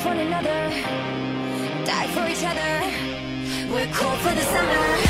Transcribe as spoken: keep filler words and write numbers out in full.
one another, die for each other. We're cool for the summer.